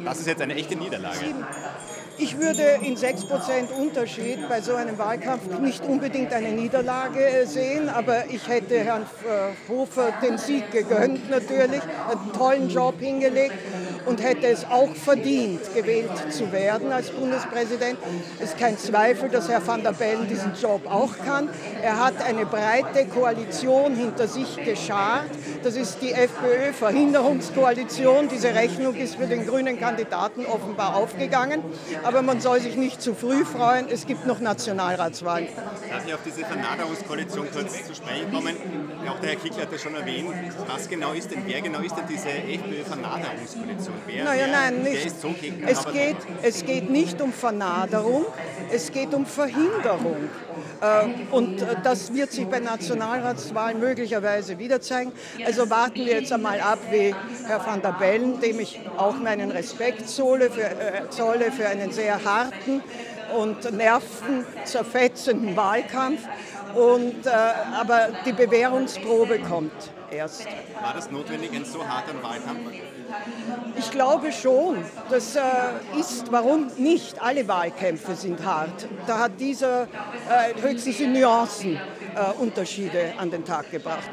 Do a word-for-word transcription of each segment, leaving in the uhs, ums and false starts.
Das ist jetzt eine echte Niederlage. Sieben. Ich würde in sechs Prozent Unterschied bei so einem Wahlkampf nicht unbedingt eine Niederlage sehen, aber ich hätte Herrn Hofer den Sieg gegönnt natürlich, einen tollen Job hingelegt und hätte es auch verdient, gewählt zu werden als Bundespräsident. Es ist kein Zweifel, dass Herr Van der Bellen diesen Job auch kann. Er hat eine breite Koalition hinter sich geschart. Das ist die FPÖ-Verhinderungskoalition. Diese Rechnung ist für den grünen Kandidaten offenbar aufgegangen. Aber man soll sich nicht zu früh freuen, es gibt noch Nationalratswahlen. Darf ich auf diese Vernaderungskoalition kurz zu sprechen kommen? Auch der Herr Kickl hat das schon erwähnt. Was genau ist denn, wer genau ist denn diese FPÖ-Vernaderungskoalition? Wer, naja, wer, nein, nicht. Wer ist so gegen es, geht, es geht nicht um Vernaderung, es geht um Verhinderung. Und das wird sich bei Nationalratswahlen möglicherweise wieder zeigen. Also warten wir jetzt einmal ab, wie Herr Van der Bellen, dem ich auch meinen Respekt zolle für, äh, zolle für einen sehr harten und nervenzerfetzenden Wahlkampf. Und, äh, aber die Bewährungsprobe kommt erst. War das notwendig, ein so harter Wahlkampf? Ich glaube schon. Das äh, ist, warum nicht? Alle Wahlkämpfe sind hart. Da hat dieser äh, höchstens in Nuancen äh, Unterschiede an den Tag gebracht.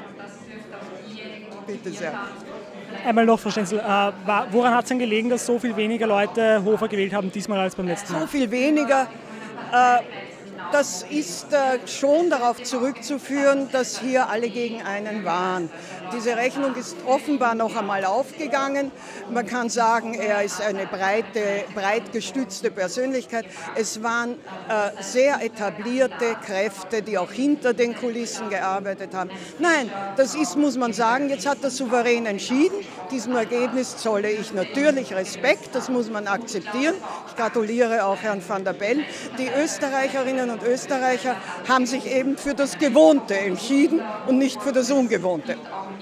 Bitte sehr. Einmal noch, Frau Stenzel, äh, woran hat es denn gelegen, dass so viel weniger Leute Hofer gewählt haben, diesmal als beim letzten Mal? So viel weniger. Äh, Das ist äh, schon darauf zurückzuführen, dass hier alle gegen einen waren. Diese Rechnung ist offenbar noch einmal aufgegangen. Man kann sagen, er ist eine breite, breit gestützte Persönlichkeit. Es waren äh, sehr etablierte Kräfte, die auch hinter den Kulissen gearbeitet haben. Nein, das ist, muss man sagen, jetzt hat der Souverän entschieden. Diesem Ergebnis zolle ich natürlich Respekt, das muss man akzeptieren. Ich gratuliere auch Herrn Van der Bellen. Die Österreicherinnen und Österreicher haben sich eben für das Gewohnte entschieden und nicht für das Ungewohnte.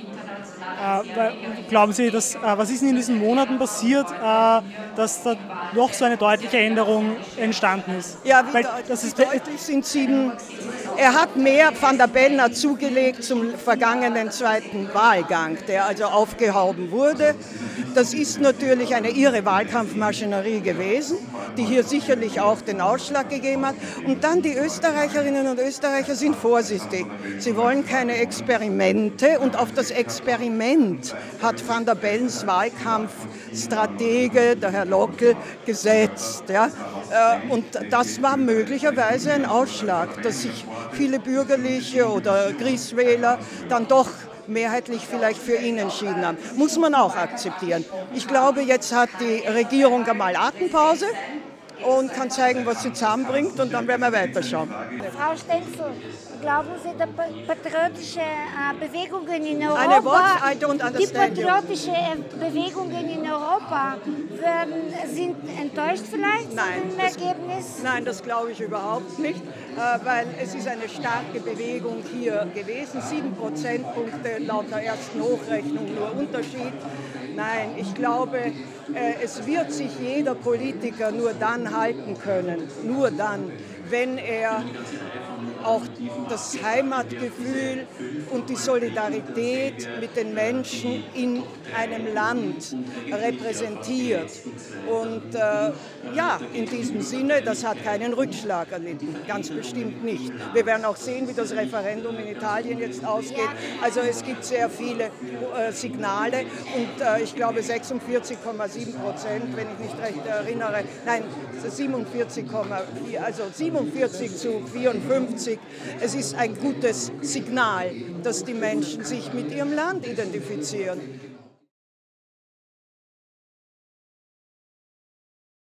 Äh, glauben Sie, dass, äh, was ist in diesen Monaten passiert, äh, dass da noch so eine deutliche Änderung entstanden ist? Ja, wie, Weil, deut das wie ist deutlich sind sieben. Er hat mehr Van der Bellen hat zugelegt zum vergangenen zweiten Wahlgang, der also aufgehoben wurde. Das ist natürlich eine irre Wahlkampfmaschinerie gewesen, die hier sicherlich auch den Ausschlag gegeben hat. Und dann die Österreicherinnen und Österreicher sind vorsichtig. Sie wollen keine Experimente und auf das Experiment hat Van der Bellens Wahlkampfstratege, der Herr Lockel, gesetzt. Ja? Und das war möglicherweise ein Ausschlag, dass sich viele Bürgerliche oder Christwähler dann doch mehrheitlich vielleicht für ihn entschieden haben. Muss man auch akzeptieren. Ich glaube, jetzt hat die Regierung einmal Atempause und kann zeigen, was sie zusammenbringt, und dann werden wir weiterschauen. Frau Stenzel, glauben Sie, die patriotische Bewegungen in Europa, Eine what? I don't die understand you. patriotische Bewegungen in Europa werden, sind enttäuscht vielleicht Nein, von dem das, Ergebnis? nein, das glaube ich überhaupt nicht, weil es ist eine starke Bewegung hier gewesen. Sieben Prozentpunkte laut der ersten Hochrechnung nur Unterschied. Nein, ich glaube, es wird sich jeder Politiker nur dann halten können, nur dann, wenn er auch das Heimatgefühl und die Solidarität mit den Menschen in einem Land repräsentiert. Und äh, ja, in diesem Sinne, das hat keinen Rückschlag erlitten, ganz bestimmt nicht. Wir werden auch sehen, wie das Referendum in Italien jetzt ausgeht. Also es gibt sehr viele äh, Signale, und äh, ich glaube sechsundvierzig Komma sieben Prozent, wenn ich mich recht erinnere, nein, siebenundvierzig Komma vier, also siebenundvierzig zu vierundfünfzig. Es ist ein gutes Signal, dass die Menschen sich mit ihrem Land identifizieren.